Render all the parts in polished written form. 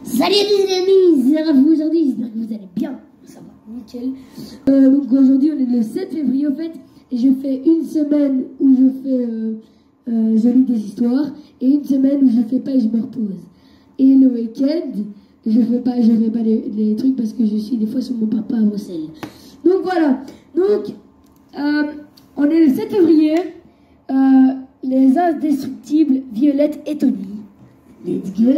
Salut les amis, c'est Raph aujourd'hui, j'espère que vous allez bien. Ça va, nickel. Donc aujourd'hui on est le 7 février en fait, et je fais une semaine où je lis des histoires, et une semaine où je fais pas et je me repose. Et le week-end, je fais pas les trucs parce que je suis des fois sur mon papa à Bruxelles. Donc voilà, donc on est le 7 février, les indestructibles Violette et Tony. Let's go.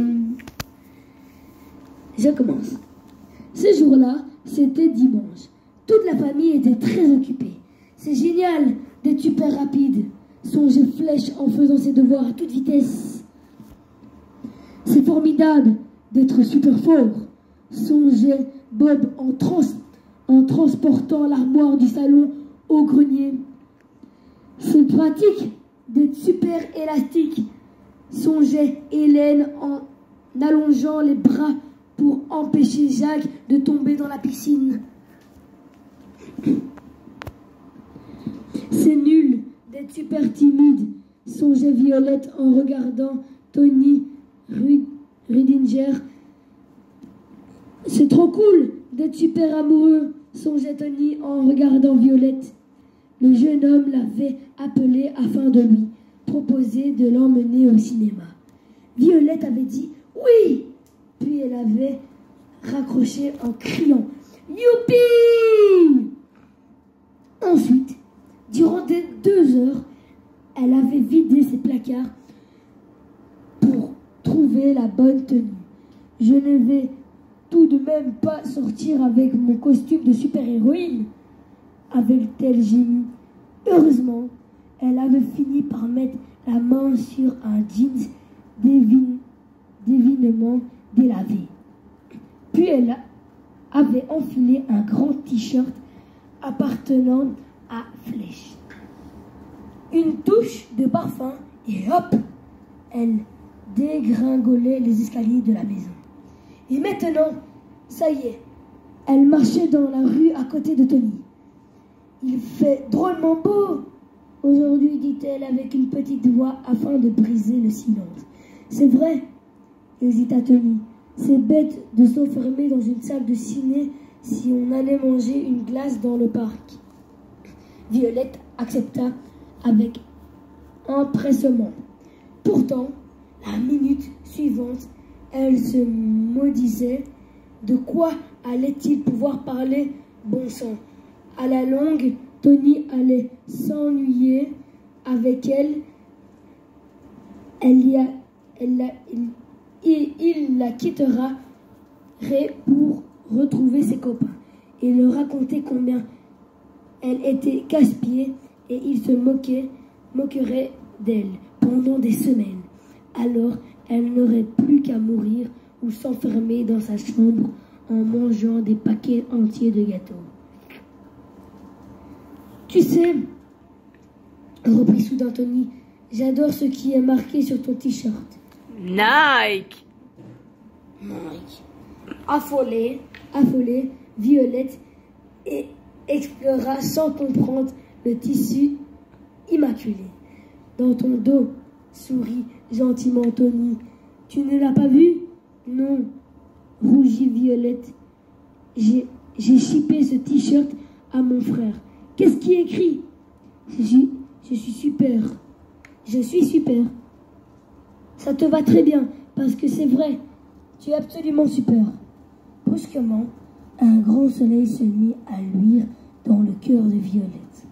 Je commence. Ce jour-là, c'était dimanche. Toute la famille était très occupée. C'est génial d'être super rapide. Songeait Flèche en faisant ses devoirs à toute vitesse. C'est formidable d'être super fort. Songeait Bob en transportant l'armoire du salon au grenier. C'est pratique d'être super élastique. Songeait Hélène en allongeant les bras pour empêcher Jacques de tomber dans la piscine. C'est nul d'être super timide, songeait Violette en regardant Tony Rudinger. C'est trop cool d'être super amoureux, songeait Tony en regardant Violette. Le jeune homme l'avait appelé afin de lui proposer de l'emmener au cinéma. Violette avait dit oui. Puis elle avait raccroché en criant « Youpi !» Ensuite, durant 2 heures, elle avait vidé ses placards pour trouver la bonne tenue. Je ne vais tout de même pas sortir avec mon costume de super-héroïne, avait-elle gémi. Heureusement, elle avait fini par mettre la main sur un jeans divinement délavé. Puis elle avait enfilé un grand t-shirt appartenant à Flèche. Une touche de parfum et hop, elle dégringolait les escaliers de la maison. Et maintenant, ça y est, elle marchait dans la rue à côté de Tony. Il fait drôlement beau aujourd'hui, dit-elle avec une petite voix afin de briser le silence. C'est vrai, hésita Tony. C'est bête de s'enfermer dans une salle de ciné si on allait manger une glace dans le parc. Violette accepta avec empressement. Pourtant, la minute suivante, elle se maudissait. De quoi allait-il pouvoir parler, bon sang? À la longue, Tony allait s'ennuyer avec elle. Il la quittera pour retrouver ses copains et leur raconter combien elle était casse-pied, et il se moquerait d'elle pendant des semaines. Alors elle n'aurait plus qu'à mourir ou s'enfermer dans sa chambre en mangeant des paquets entiers de gâteaux. Tu sais, reprit soudain Tony, j'adore ce qui est marqué sur ton t-shirt. Nike. Affolée, Violette explora sans comprendre le tissu immaculé. Dans ton dos, sourit gentiment Tony. Tu ne l'as pas vu? Non, rougit Violette. J'ai chippé ce t-shirt à mon frère. Qu'est-ce qui est écrit? Je suis super. Je suis super. Ça te va très bien, parce que c'est vrai. Tu es absolument super. Brusquement, un grand soleil se mit à luire dans le cœur de Violette.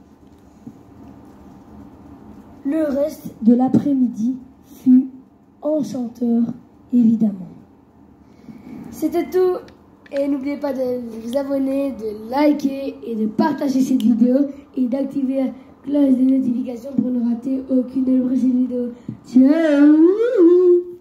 Le reste de l'après-midi fut enchanteur, évidemment. C'était tout. Et n'oubliez pas de vous abonner, de liker et de partager cette vidéo et d'activer la cloche de notification pour ne rater aucune de mes prochaines vidéos. Ciao!